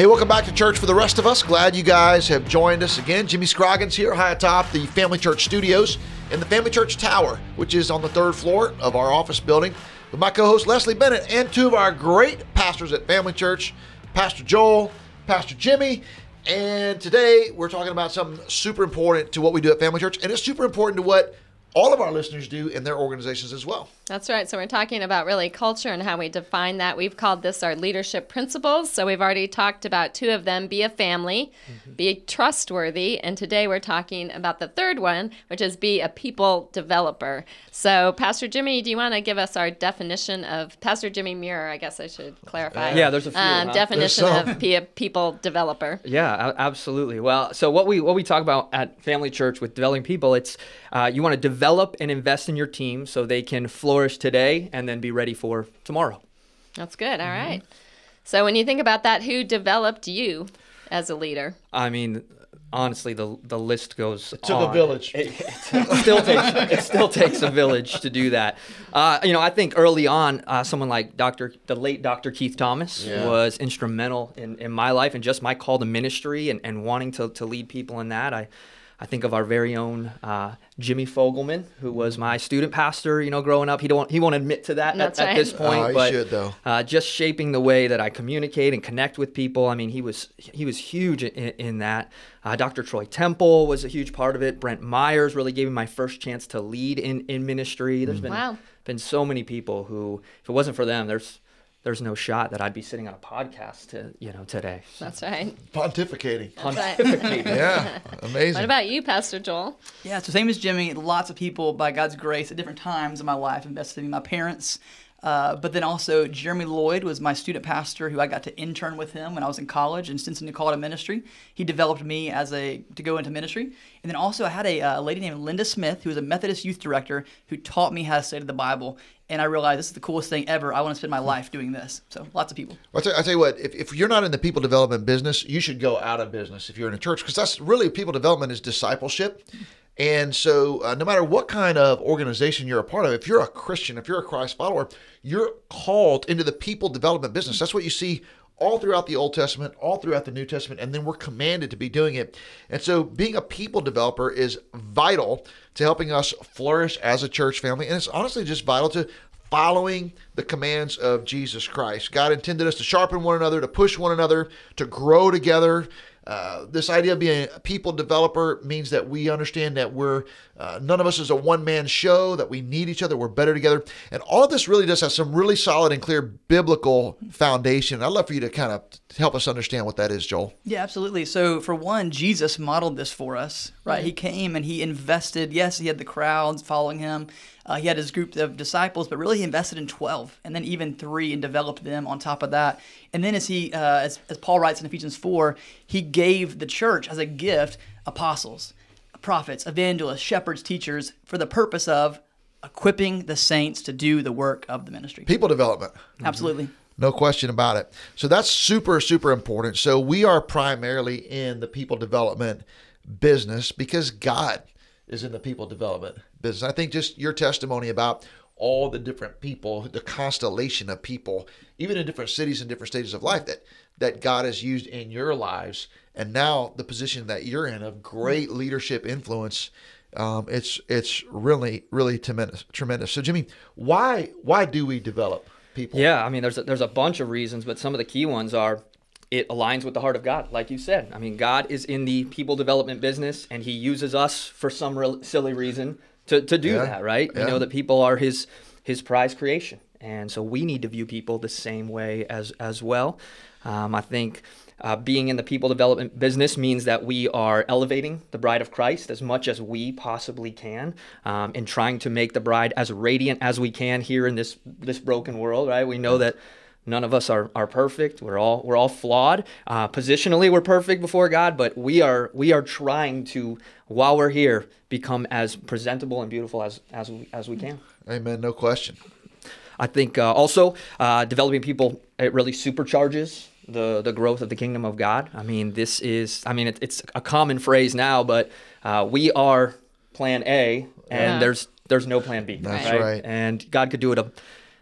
Hey, welcome back to Church for the Rest of Us. Glad you guys have joined us again. Jimmy Scroggins here, high atop the Family Church Studios in the Family Church Tower, which is on the third floor of our office building, with my co-host Leslie Bennett and two of our great pastors at Family Church, Pastor Joel, Pastor Jimmy. And today we're talking about something super important to what we do at Family Church, and it's super important to what all of our listeners do in their organizations as well. That's right. So we're talking about really culture and how we define that. We've called this our leadership principles. So we've already talked about two of them: be a family, be trustworthy, and today we're talking about the third one, which is be a people developer. So Pastor Jimmy, do you want to give us our definition of Pastor Jimmy Muir? I guess I should clarify. Yeah, there's a few. Definition of be a people developer. Yeah, absolutely. Well, so what we talk about at Family Church with developing people, it's you want to develop and invest in your team so they can flourish today and then be ready for tomorrow. That's good. All right. So when you think about that, who developed you as a leader? I mean, honestly, the list goes It took on. a village. It still takes a village to do that. I think early on, someone like the late Dr. Keith Thomas was instrumental in my life and just my call to ministry and wanting to lead people in that. I think of our very own Jimmy Fogelman, who was my student pastor, growing up. He won't admit to that at this point, but he should, though. Just shaping the way that I communicate and connect with people. I mean, he was huge in that. Dr. Troy Temple was a huge part of it. Brent Myers really gave me my first chance to lead in ministry. There's been so many people who, if it wasn't for them, there's no shot that I'd be sitting on a podcast today. So. That's right. Pontificating. Yeah, amazing. What about you, Pastor Joel? Yeah, so same as Jimmy, lots of people, by God's grace, at different times in my life invested in my parents. But then also Jeremy Lloyd was my student pastor who I got to intern with him when I was in college and Cincinnati Call to Ministry. He developed me to go into ministry. And then also I had a lady named Linda Smith, who was a Methodist youth director, who taught me how to study the Bible. And I realized this is the coolest thing ever. I want to spend my life doing this. So lots of people. Well, I tell you what, if you're not in the people development business, you should go out of business if you're in a church, because that's really people development is discipleship. And so no matter what kind of organization you're a part of, if you're a Christian, if you're a Christ follower, you're called into the people development business. That's what you see all throughout the Old Testament, all throughout the New Testament, and then we're commanded to be doing it. And so being a people developer is vital to helping us flourish as a church family, and it's honestly just vital to following the commands of Jesus Christ. God intended us to sharpen one another, to push one another, to grow together. This idea of being a people developer means that we understand that we're none of us is a one-man show, that we need each other, we're better together. And all of this really does have some really solid and clear biblical foundation. I'd love for you to kind of help us understand what that is, Joel. Yeah, absolutely. So for one, Jesus modeled this for us, right? Mm-hmm. He came and he invested. Yes, he had the crowds following him. He had his group of disciples, but really he invested in 12 and then even 3 and developed them on top of that. And then as Paul writes in Ephesians 4, he gave the church as a gift apostles, prophets, evangelists, shepherds, teachers for the purpose of equipping the saints to do the work of the ministry. People development. Absolutely. No question about it. So that's super, super important. So we are primarily in the people development business because God is in the people development business. I think just your testimony about all the different people, the constellation of people, even in different cities and different stages of life that God has used in your lives, and now the position that you're in of great leadership influence, it's really, really tremendous. So Jimmy, why do we develop people? Yeah, I mean, there's a bunch of reasons, but some of the key ones are it aligns with the heart of God, like you said. I mean, God is in the people development business, and he uses us for some silly reason to do that, right? Yeah. We know that people are his prized creation, and so we need to view people the same way as well. I think being in the people development business means that we are elevating the bride of Christ as much as we possibly can, and trying to make the bride as radiant as we can here in this broken world, right? We know that none of us are perfect. We're all flawed. Positionally, we're perfect before God, but we are trying to, while we're here, become as presentable and beautiful as we can. Amen. No question. I think also developing people, it really supercharges the growth of the kingdom of God. I mean, it's a common phrase now, but we are plan A, and there's no plan B. That's right. And God could do it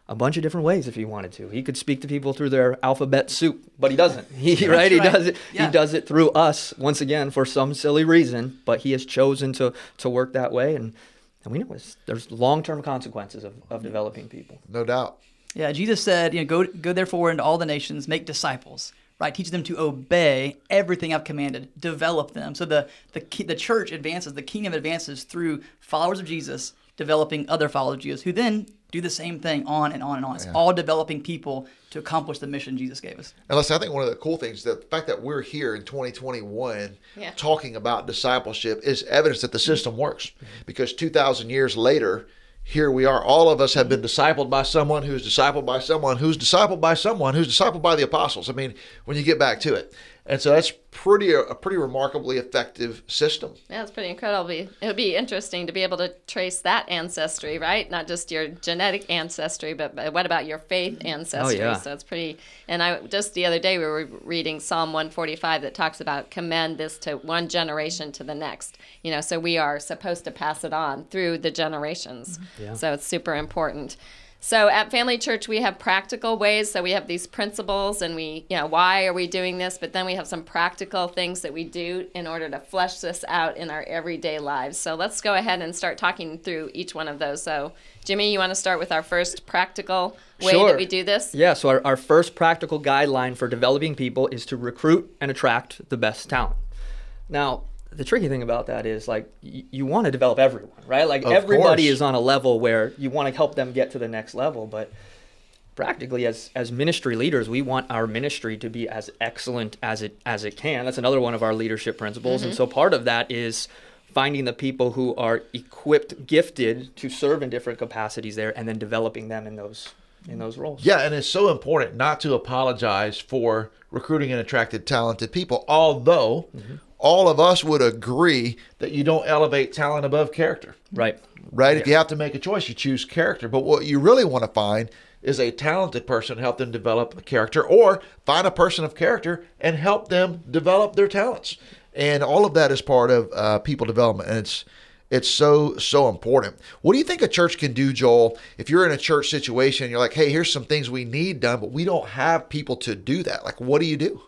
a bunch of different ways if he wanted to. He could speak to people through their alphabet soup, but he doesn't. He Right. does it. Yeah. He does it through us once again for some silly reason, but he has chosen to work that way, and we know there's long-term consequences of developing people. No doubt. Yeah, Jesus said, go therefore into all the nations, make disciples, right? Teach them to obey everything I've commanded, develop them. So the church advances, the kingdom advances through followers of Jesus, developing other followers of Jesus, who then do the same thing on and on and on. It's all developing people to accomplish the mission Jesus gave us. And listen, I think one of the cool things, the fact that we're here in 2021 Yeah. talking about discipleship is evidence that the system works. Because 2,000 years later, here we are. All of us have been discipled by someone who's discipled by someone who's discipled by someone who's discipled by the apostles. I mean, when you get back to it. And so that's a pretty remarkably effective system. Yeah, it's pretty incredible. It would be interesting to be able to trace that ancestry, right? Not just your genetic ancestry, but what about your faith ancestry? Oh, yeah. So it's pretty. And I just the other day we were reading Psalm 145 that talks about commend this to one generation to the next. So we are supposed to pass it on through the generations. Yeah. So it's super important. So at Family Church, we have practical ways. So we have these principles and why are we doing this? But then we have some practical things that we do in order to flesh this out in our everyday lives. So let's go ahead and start talking through each one of those. So Jimmy, you want to start with our first practical way Sure. that we do this? Yeah, so our first practical guideline for developing people is to recruit and attract the best talent. Now, the tricky thing about that is, like, you want to develop everyone, right? Like, Of everybody course. is on a level where you want to help them get to the next level, but practically as ministry leaders, we want our ministry to be as excellent as it can. That's another one of our leadership principles. And so part of that is finding the people who are equipped, gifted to serve in different capacities there, and then developing them in those roles. Yeah, and it's so important not to apologize for recruiting and attracting talented people, although all of us would agree that you don't elevate talent above character. Right. Right? If you have to make a choice, you choose character. But what you really want to find is a talented person and help them develop a character, or find a person of character and help them develop their talents. And all of that is part of people development. And it's so important. What do you think a church can do, Joel, if you're in a church situation and you're like, hey, here's some things we need done, but we don't have people to do that? Like, what do you do?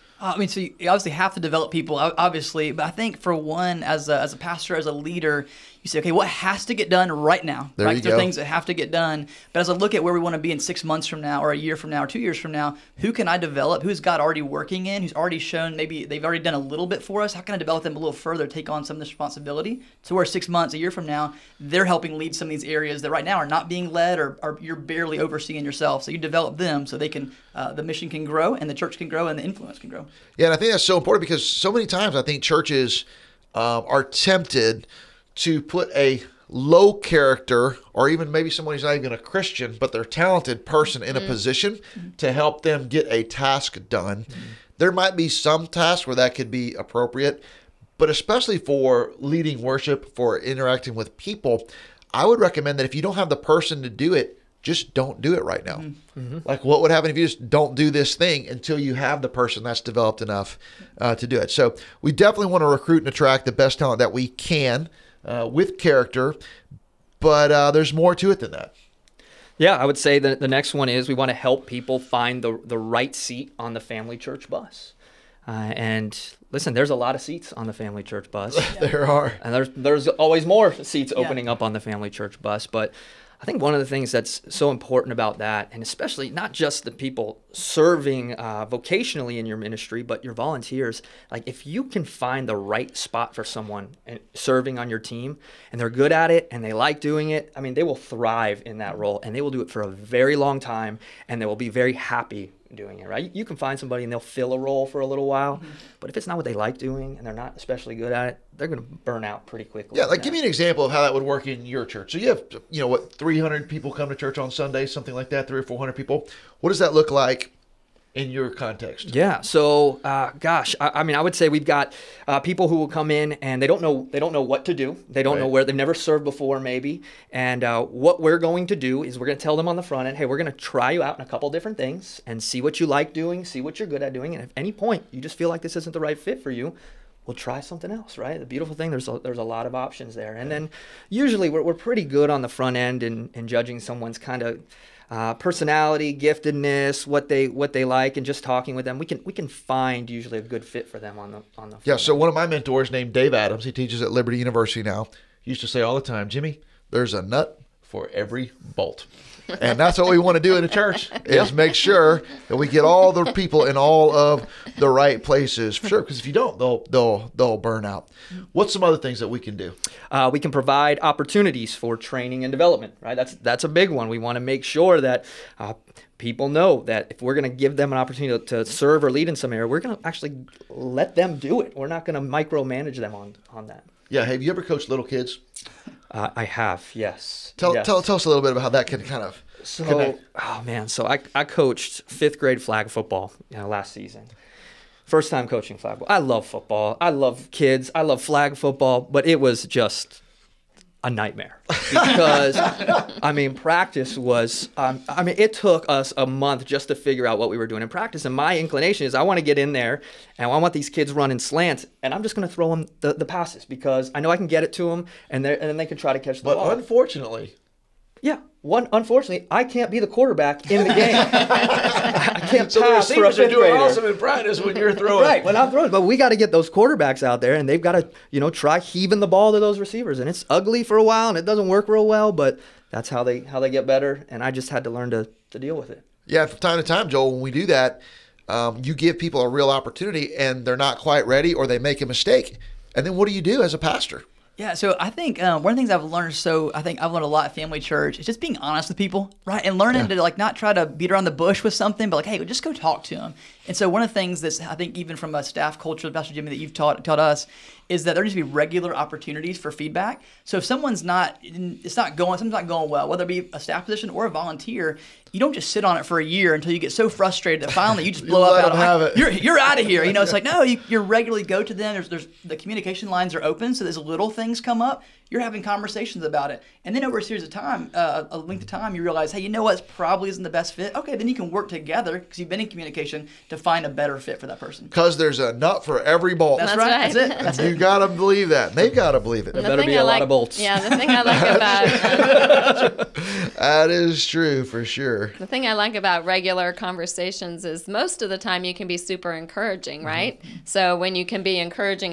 So you obviously have to develop people, obviously, but I think for one, as a pastor, as a leader, you say, okay, what has to get done right now? There you There are go. things that have to get done. But as I look at where we want to be in 6 months from now, or a year from now, or 2 years from now, who can I develop? Who's God already working in? Who's already shown maybe they've already done a little bit for us? How can I develop them a little further, take on some of this responsibility? So where 6 months, a year from now, they're helping lead some of these areas that right now are not being led, or you're barely overseeing yourself. So you develop them so they can, the mission can grow, and the church can grow, and the influence can grow. Yeah, and I think that's so important, because so many times I think churches are tempted to put a low character, or even maybe someone who's not even a Christian, but they're a talented person in a position to help them get a task done. There might be some tasks where that could be appropriate, but especially for leading worship, for interacting with people, I would recommend that if you don't have the person to do it, just don't do it right now. Like, what would happen if you just don't do this thing until you have the person that's developed enough to do it? So we definitely want to recruit and attract the best talent that we can with character, but there's more to it than that. Yeah, I would say that the next one is we want to help people find the right seat on the Family Church bus. And listen, there's a lot of seats on the Family Church bus. There are. And there's always more seats opening up on the Family Church bus. But I think one of the things that's so important about that, and especially not just the people serving vocationally in your ministry, but your volunteers, like, if you can find the right spot for someone and serving on your team, and they're good at it and they like doing it, I mean, they will thrive in that role, and they will do it for a very long time, and they will be very happy doing it, right? You can find somebody and they'll fill a role for a little while, but if it's not what they like doing and they're not especially good at it, they're going to burn out pretty quickly. Yeah, like, give me an example of how that would work in your church. So you have, 300 people come to church on Sunday, something like that, 300 or 400 people. What does that look like in your context? Yeah. So, I mean, I would say we've got people who will come in and they don't know what to do. They don't know where, they've never served before, maybe. And what we're going to do is we're going to tell them on the front end, hey, we're going to try you out in a couple different things and see what you like doing, see what you're good at doing. And if at any point you just feel like this isn't the right fit for you, we'll try something else, right? The beautiful thing, there's a lot of options there. And then usually we're pretty good on the front end in judging someone's kind of personality, giftedness, what they like, and just talking with them, we can find usually a good fit for them on the Yeah, so one of my mentors named Dave Adams, he teaches at Liberty University now, he used to say all the time, Jimmy, there's a nut for every bolt. And that's what we want to do in a church is make sure that we get all the people in all of the right places. For sure, because if you don't, they'll burn out. What's some other things that we can do? We can provide opportunities for training and development, right? That's a big one. We want to make sure that people know that if we're going to give them an opportunity to serve or lead in some area, we're going to actually let them do it. We're not going to micromanage them on that. Yeah, have you ever coached little kids? I have, yes. Tell Yes. us a little bit about how that can kind of connect. Oh man, so I coached 5th grade flag football last season. First time coaching flag football. I love football. I love kids. I love flag football, but it was just a nightmare because practice was it took us a month just to figure out what we were doing in practice, and my inclination is I want to get in there and I want these kids running slants, and I'm just going to throw them the passes because I know I can get it to them, and then they can try to catch the ball. But unfortunately, unfortunately, I can't be the quarterback in the game. I can't so the pass for a receivers are 5th doing grader. awesome in practice when you're throwing. Right, when I'm throwing. But we got to get those quarterbacks out there, and they've got to, try heaving the ball to those receivers. And it's ugly for a while, and it doesn't work real well, but that's how they get better. And I just had to learn to deal with it. Yeah, from time to time, Joel, when we do that, you give people a real opportunity, and they're not quite ready, or they make a mistake. And then what do you do as a pastor? Yeah, so I think one of the things I've learned, I think I've learned a lot at Family Church, is just being honest with people, right? And learning to not try to beat around the bush with something, but hey, just go talk to them. And so one of the things that's, I think, even from a staff culture, Pastor Jimmy, that you've taught us, is that there needs to be regular opportunities for feedback. So if something's not going well, whether it be a staff position or a volunteer, you don't just sit on it for a year until you get so frustrated that finally you just blow up out. You're out of here. It's like, no, you regularly go to them. There's the communication lines are open, so as little things come up, you're having conversations about it. And then over a series of time, a length of time, you realize, hey, you know what, this probably isn't the best fit. Okay, then you can work together because you've been in communication to find a better fit for that person. Because there's a nut for every bolt. That's right. That's it. You got to believe that. They've got to believe it. There better be a lot of bolts. Yeah, the thing I like about that is true for sure. the thing I like about regular conversations is most of the time you can be super encouraging, right? Mm-hmm. So when you can be encouraging,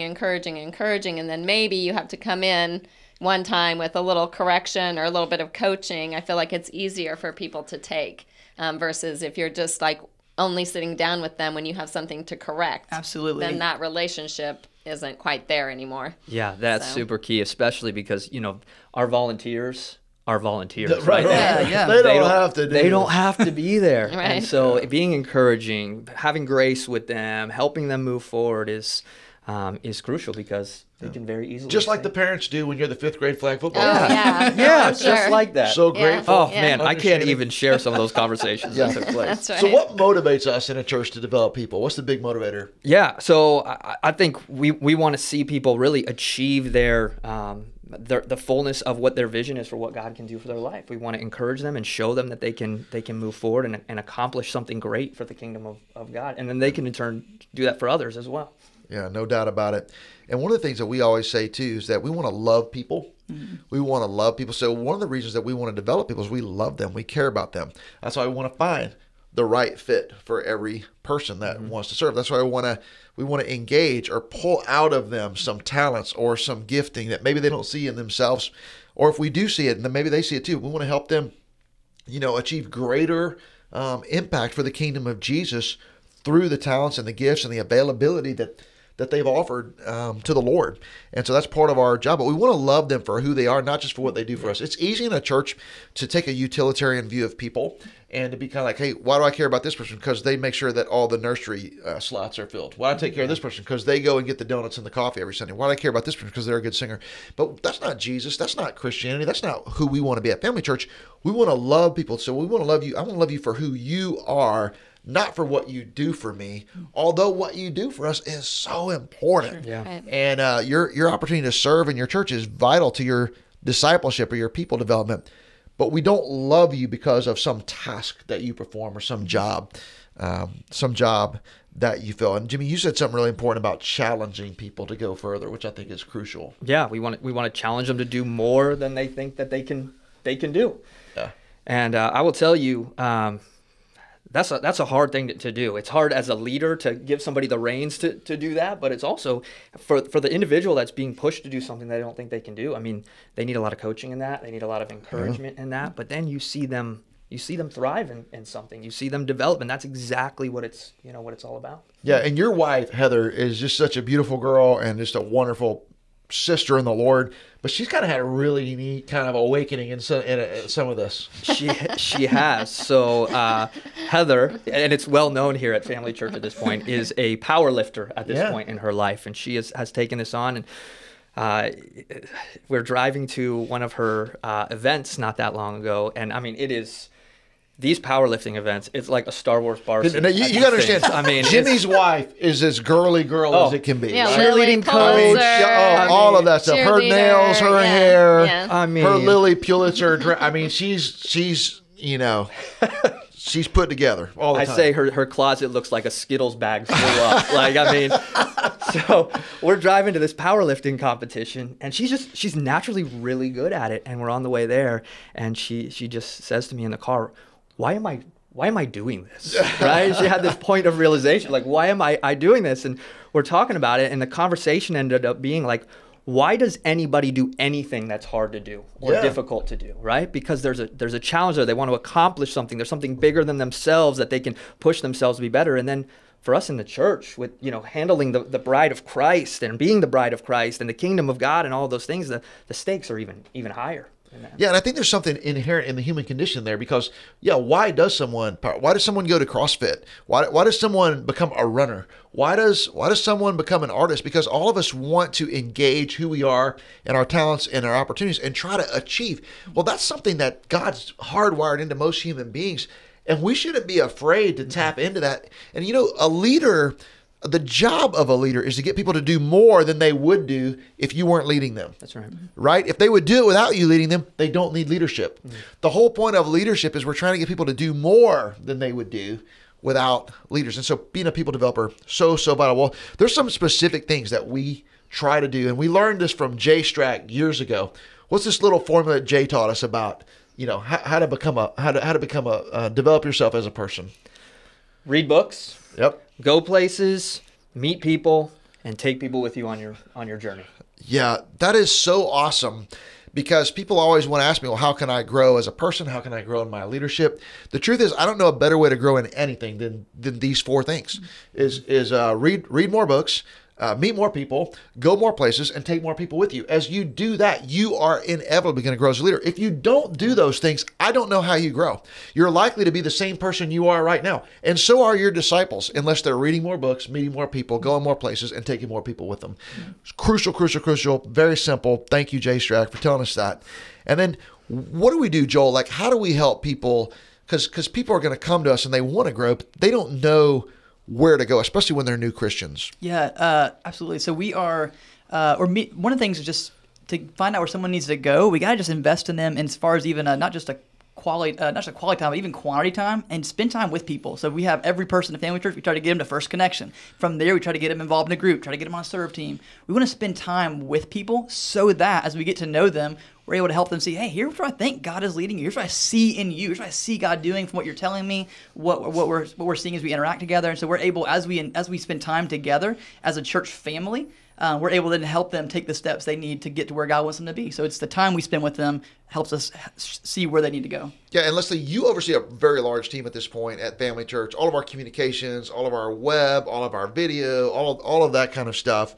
and then maybe you have to come in one time with a little correction or a little bit of coaching, I feel like it's easier for people to take versus if you're just only sitting down with them when you have something to correct. Absolutely. Then that relationship isn't quite there anymore. Yeah, that's super key, especially because, our volunteers are volunteers. Right. Yeah. They don't have to do They don't have to be there. Right. And so being encouraging, having grace with them, helping them move forward is crucial because they can very easily just like say, the parents do when you're the 5th grade flag football. Oh, yeah. yeah, Sure. just like that. So grateful. Oh man, I can't Understanding. even share some of those conversations that took place. That's right. So what motivates us in a church to develop people? What's the big motivator? Yeah, so I think we want to see people really achieve the fullness of what their vision is for what God can do for their life. We want to encourage them and show them that they can move forward and accomplish something great for the kingdom of God, and then they can in turn do that for others as well. Yeah, no doubt about it. And one of the things that we always say too is that we want to love people. Mm-hmm. We want to love people. So one of the reasons that we want to develop people is we love them. We care about them. That's why we want to find the right fit for every person that wants to serve. That's why we want to engage or pull out of them some talents or some gifting that maybe they don't see in themselves, or if we do see it, then maybe they see it too. We want to help them, achieve greater impact for the kingdom of Jesus through the talents and the gifts and the availability that they've offered to the Lord. And so that's part of our job. But we want to love them for who they are, not just for what they do for us. It's easy in a church to take a utilitarian view of people and to be kind of like, hey, why do I care about this person? Because they make sure that all the nursery slots are filled. Why do I take care of this person? Because they go and get the donuts and the coffee every Sunday. Why do I care about this person? Because they're a good singer. But that's not Jesus. That's not Christianity. That's not who we want to be at Family Church. We want to love people. So we want to love you. I want to love you for who you are, not for what you do for me, although what you do for us is so important. Sure. Yeah. Right. And your opportunity to serve in your church is vital to your discipleship or your people development. But we don't love you because of some task that you perform or some job that you fill. And Jimmy, you said something really important about challenging people to go further, which I think is crucial. Yeah, we want to challenge them to do more than they think that they can do. Yeah. And I will tell you, that's a hard thing to do. It's hard as a leader to give somebody the reins to do that, but it's also for the individual that's being pushed to do something they don't think they can do. I mean, they need a lot of coaching in that. They need a lot of encouragement in that. But then you see them thrive in something. You see them develop, and that's exactly what it's all about. Yeah, and your wife, Heather, is just such a beautiful girl and just a wonderful sister in the Lord, but she's kind of had a really unique kind of awakening in some of this. She has. So Heather, and it's well known here at Family Church at this point, is a power lifter at this point in her life, and she has taken this on. And we're driving to one of her events not that long ago, and I mean, it is. These powerlifting events, it's like a Star Wars bar scene. You got to understand. I mean, Jimmy's wife is as girly as it can be. Yeah, right? Lily coach, all of that stuff. Her nails, her hair, I mean, her Lily Pulitzer. I mean, she's she's put together all the time. I say her closet looks like a Skittles bag full up. Like, I mean, so we're driving to this powerlifting competition, and she's naturally really good at it. And we're on the way there, and she just says to me in the car, why am I doing this? Right? She had this point of realization, like, why am I doing this? And we're talking about it, and the conversation ended up being like, why does anybody do anything that's hard to do or difficult to do, right? Because there's a challenge there. They want to accomplish something. There's something bigger than themselves that they can push themselves to be better. And then for us in the church, with handling the bride of Christ and being the bride of Christ and the kingdom of God and all of those things, the stakes are even higher. Yeah, and I think there's something inherent in the human condition there because, why does someone go to CrossFit? Why does someone become a runner? Why does someone become an artist? Because all of us want to engage who we are and our talents and our opportunities and try to achieve. Well, that's something that God's hardwired into most human beings, and we shouldn't be afraid to tap into that. And a leader, the job of a leader is to get people to do more than they would do if you weren't leading them. That's right. Right? If they would do it without you leading them, they don't need leadership. Mm-hmm. The whole point of leadership is we're trying to get people to do more than they would do without leaders. And so being a people developer, so vital. Well, there's some specific things that we try to do. And we learned this from Jay Strack years ago. What's this little formula that Jay taught us about, how to develop yourself as a person? Read books. Yep. Go places, meet people, and take people with you on your journey. Yeah, that is so awesome because people always want to ask me, well, how can I grow as a person? How can I grow in my leadership? The truth is, I don't know a better way to grow in anything than these four things. Is read more books, meet more people, go more places, and take more people with you. As you do that, you are inevitably going to grow as a leader. If you don't do those things, I don't know how you grow. You're likely to be the same person you are right now. And so are your disciples, unless they're reading more books, meeting more people, going more places, and taking more people with them. It's crucial. Very simple. Thank you, Jay Strack, for telling us that. And then what do we do, Joel? Like, how do we help people? Because people are going to come to us and they want to grow, but they don't know where to go, especially when they're new Christians. Yeah, absolutely. So we are, one of the things is just to find out where someone needs to go. We got to just invest in them as far as even not just quality time, but even quantity time, and spend time with people. So we have every person in Family Church. We try to get them to First Connection. From there, we try to get them involved in a group, try to get them on a serve team. We want to spend time with people so that as we get to know them, we're able to help them see, hey, here's what I think God is leading you. Here's what I see in you. Here's what I see God doing from what you're telling me, what we're seeing as we interact together. And so we're able, as we spend time together as a church family, we're able then to help them take the steps they need to get to where God wants them to be. So it's the time we spend with them helps us see where they need to go. Yeah, and Leslie, you oversee a very large team at this point at Family Church. All of our communications, all of our web, all of our video, all of that kind of stuff.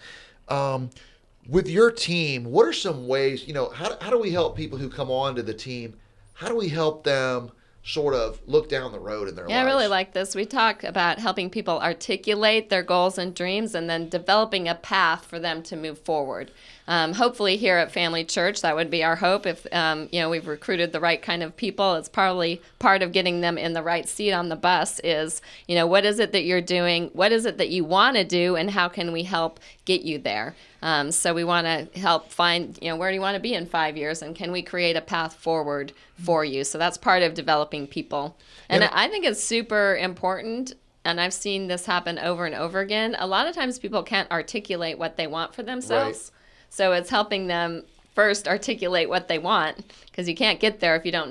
With your team, what are some ways, how do we help people who come on to the team? How do we help them sort of look down the road in their lives? Yeah, I really like this. We talk about helping people articulate their goals and dreams and then developing a path for them to move forward. Hopefully here at Family Church, that would be our hope. If we've recruited the right kind of people, it's probably part of getting them in the right seat on the bus is, what is it that you're doing? What is it that you want to do? And how can we help get you there? So we want to help find, where do you want to be in 5 years? And can we create a path forward for you? So that's part of developing people. And I think it's super important. And I've seen this happen over and over again. A lot of times people can't articulate what they want for themselves. Right. So it's helping them first articulate what they want, because you can't get there if you don't know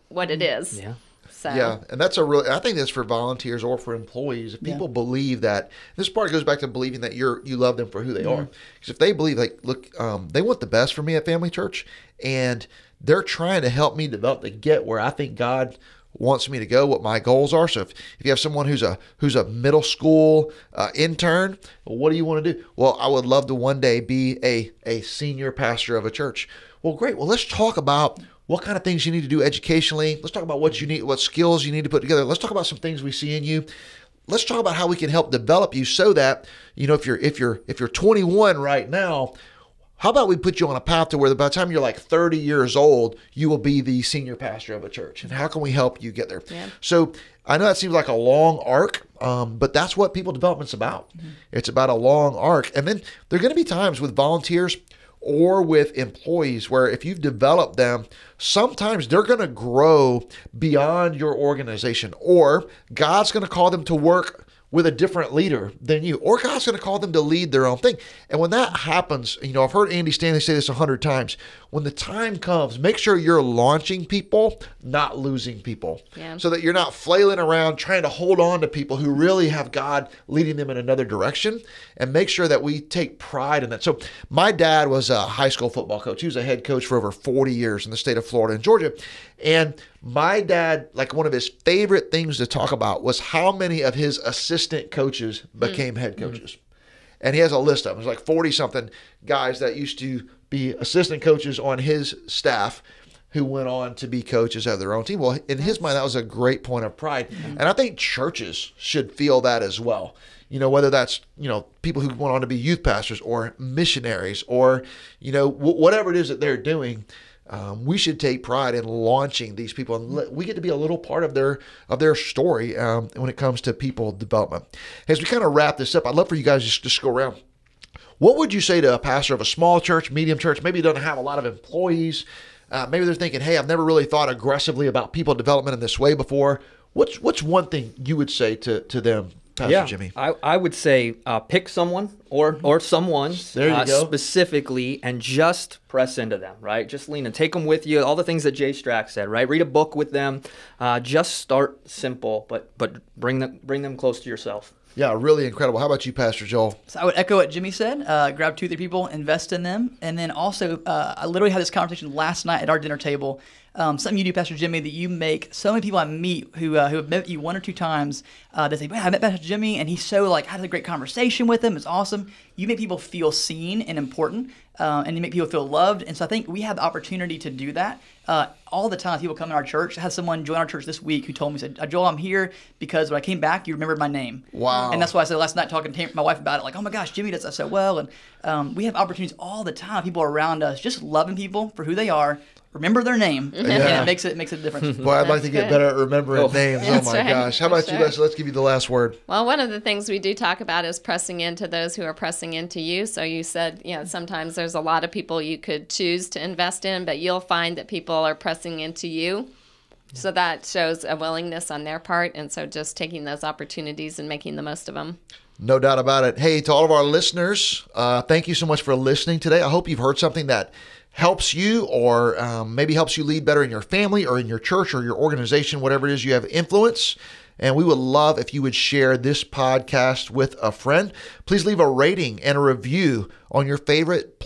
what it is. Yeah. So. Yeah, and that's I think that's for volunteers or for employees. If people believe that, this part goes back to believing that you love them for who they are. Because if they believe, like, look, they want the best for me at Family Church, and they're trying to help me develop to get where I think God wants me to go, what my goals are. So if you have someone who's a middle school intern, well, what do you want to do? Well, I would love to one day be a senior pastor of a church. Well, great. Well, let's talk about what kind of things you need to do educationally. Let's talk about what skills you need to put together. Let's talk about some things we see in you. Let's talk about how we can help develop you so that, if you're 21 right now, how about we put you on a path to where by the time you're like 30 years old, you will be the senior pastor of a church? And how can we help you get there? Yeah. So I know that seems like a long arc, but that's what people development's about. Mm-hmm. It's about a long arc. And then there are going to be times with volunteers or with employees where if you've developed them, sometimes they're going to grow beyond your organization, or God's going to call them to work with a different leader than you, or God's going to call them to lead their own thing. And when that happens, I've heard Andy Stanley say this 100 times, when the time comes, make sure you're launching people, not losing people. Yeah. So that you're not flailing around trying to hold on to people who really have God leading them in another direction, and make sure that we take pride in that. So my dad was a high school football coach. He was a head coach for over 40 years in the state of Florida and Georgia. And my dad, like, one of his favorite things to talk about was how many of his assistant coaches became head coaches. And he has a list of them. There's like 40-something guys that used to be assistant coaches on his staff who went on to be coaches of their own team. Well, in his mind, that was a great point of pride. And I think churches should feel that as well. Whether that's, people who went on to be youth pastors or missionaries or, whatever it is that they're doing. We should take pride in launching these people, and we get to be a little part of their story when it comes to people development. As we kind of wrap this up, I'd love for you guys just go around. What would you say to a pastor of a small church, medium church, maybe doesn't have a lot of employees? Maybe they're thinking, hey, I've never really thought aggressively about people development in this way before. What's one thing you would say to them, Pastor Jimmy? I would say pick someone or someone specifically and just press into them, right? Just lean and take them with you. All the things that Jay Strack said, right? Read a book with them. Just start simple, but bring them close to yourself. Yeah, really incredible. How about you, Pastor Joel? So I would echo what Jimmy said. Grab 2 or 3 people, invest in them. And then also, I literally had this conversation last night at our dinner table. Something you do, Pastor Jimmy, that you make so many people I meet who have met you 1 or 2 times, they say, man, I met Pastor Jimmy, and he's so, had a great conversation with him. It's awesome. You make people feel seen and important, and you make people feel loved. And so I think we have the opportunity to do that all the time. People come in our church. I had someone join our church this week who told me, said, Joel, I'm here because when I came back, you remembered my name. Wow. And that's why I said last night, talking to my wife about it, like, oh my gosh, Jimmy does that so well. And we have opportunities all the time. People around us, just loving people for who they are. Remember their name, and it makes a difference. Boy, I'd like to get better at remembering names. Oh my gosh. How about you, Leslie? Let's give you the last word. Well, one of the things we do talk about is pressing into those who are pressing into you. So you said, sometimes there's a lot of people you could choose to invest in, but you'll find that people are pressing into you. So that shows a willingness on their part. And so just taking those opportunities and making the most of them. No doubt about it. Hey, to all of our listeners, thank you so much for listening today. I hope you've heard something that helps you, or maybe helps you lead better in your family or in your church or your organization, whatever it is you have influence. And we would love if you would share this podcast with a friend. Please leave a rating and a review on your favorite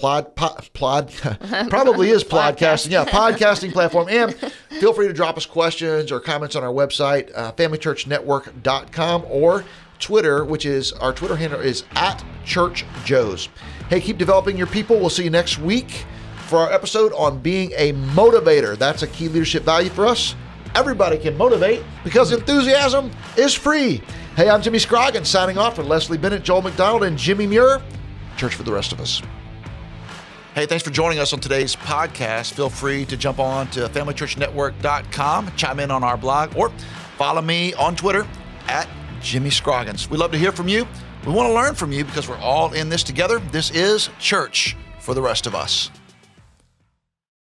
probably is podcasting. Yeah, podcasting platform. And feel free to drop us questions or comments on our website, familychurchnetwork.com, or Twitter, which is our Twitter handle is @ChurchJoes. Hey, keep developing your people. We'll see you next week for our episode on being a motivator. That's a key leadership value for us. Everybody can motivate because enthusiasm is free. Hey, I'm Jimmy Scroggins signing off for Leslie Bennett, Joel McDonald, and Jimmy Muir. Church for the rest of us. Hey, thanks for joining us on today's podcast. Feel free to jump on to familychurchnetwork.com, chime in on our blog, or follow me on Twitter @Jimmy Scroggins. We'd love to hear from you. We want to learn from you because we're all in this together. This is Church for the rest of us.